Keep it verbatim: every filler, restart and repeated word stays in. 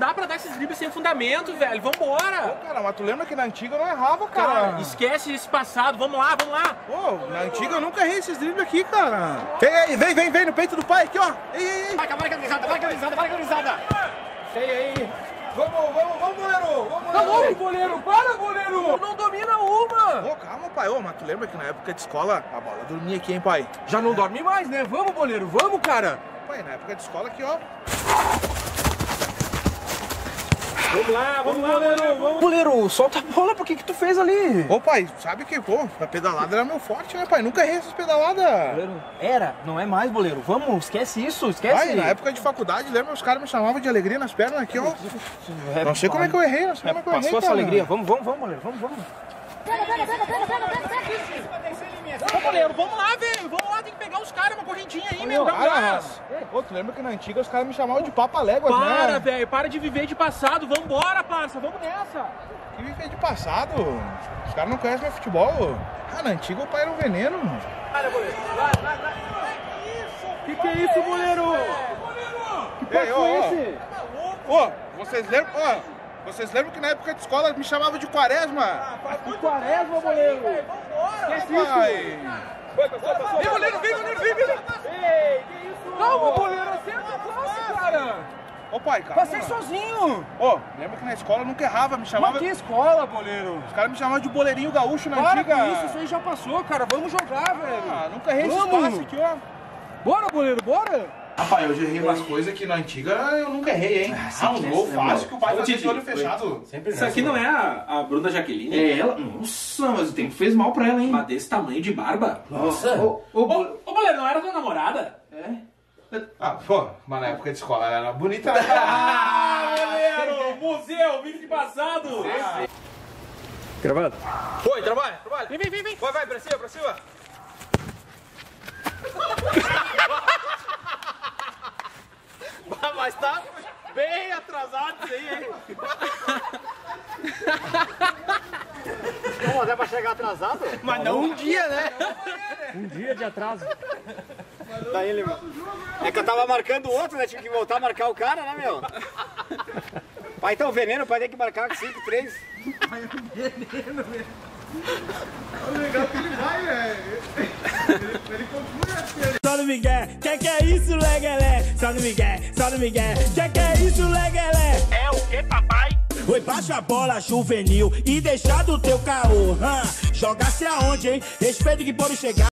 dá pra dar esses dribles sem fundamento, velho. Vambora. Pô, cara, mas tu lembra que na antiga eu não errava, cara. Cara, esquece esse passado. Vamos lá, vamos lá. Pô, na antiga eu nunca errei esses dribles aqui, cara. Ei, ei, vem, vem, vem no peito do pai aqui, ó. Ei, ei, ei. Vai, vai, cabeçada, vai, cabeçada, vai, cabeçada. Ei, ei. Vamos, vamos, vamos, goleiro. Vamos, Tá goleiro. louco, goleiro. Para, goleiro. Não domina uma. Ô, calma, pai. Ô, mas tu lembra que na época de escola a bola dormia aqui, hein, pai? Já não dorme mais, né? Vamos, goleiro. Vamos, cara. Pai, na época de escola aqui, ó. Vamos lá, vamos lá, goleiro. Vamos. Goleiro, solta a bola. Por que que tu fez ali? Ô, pai, sabe que, pô, a pedalada era meu forte, né, pai? Nunca errei essas pedaladas. Goleiro, era, não é mais, goleiro. Vamos, esquece isso, esquece. Pai, na época de faculdade, lembra? Os caras me chamavam de alegria nas pernas aqui, ó. Não sei como é que eu errei, não sei como é que eu errei, Passou essa cara. alegria. Vamos, vamos, vamos, goleiro. Vamos, vamos. Ô, goleiro, vamos lá, velho. Vamos lá, tem que pegar os caras, uma correntinha aí, meu. Dá um gás. Ô, tu lembra que na antiga os caras me chamavam de Papa Léguas, Para, né? velho, para de viver de passado. Vambora, parça, vamos nessa. Que viver de passado? Os caras não conhecem meu futebol. Ah, na antiga o pai era um veneno. Para, goleiro. Vai, vai, vai. Que que é isso, goleiro? Que passo Ei, ó, é ó. esse? Ô, vocês lembram? Ó, vocês lembram que na época de escola me chamavam de Quaresma? Que quaresma, goleiro. Esquece isso. Pai. Vem, goleiro, vem, goleiro, vem, vem. Ei, que isso? Calma, goleiro, acerta a classe, cara. Ô, pai, calma. Passei sozinho. Ô, lembra que na escola eu nunca errava, me chamava... Mas que escola, goleiro? Os caras me chamavam de boleirinho gaúcho na Para antiga. com isso, isso aí já passou, cara. Vamos jogar, velho. Ah, nunca errei esse Vamos. passe aqui, ó. Bora, goleiro, bora. Rapaz, eu já errei umas coisas que na antiga eu nunca errei, hein? Ah, um gol fácil que o pai fazia de olho fechado. Isso aqui não é a, a Bruna Jaqueline? É ela? Nossa, mas o tempo fez mal pra ela, hein? Mas desse tamanho de barba? Nossa. Ô, ô, Ô, ô, goleiro, não era tua namorada? É? Ah, pô, mas na época de escola ela era bonita, né? Ah, goleiro! Museu, vídeo de passado! Gravando? Foi, trabalha, trabalha. Vem, vem, vem, vem. Vai, vai, pra cima, pra cima. Mas tá bem atrasado isso aí, hein? Não, é pra chegar atrasado? Mas não um dia, né? Um dia de atraso. Daí ele... É que eu tava marcando o outro, né? Tive que voltar a marcar o cara, né, meu? Pai, então veneno, pai tem que marcar com cinco, três. Pai, é veneno, velho. O legal que ele vai, velho. Ele, ele continua assim. Só no Miguel, que que é isso, legalé? Só no Miguel, só no Miguel, que que é isso, legalé? É o que, papai? Oi, baixa a bola juvenil e deixa do teu caô. Hã? Joga-se aonde, hein? Respeito que pode chegar.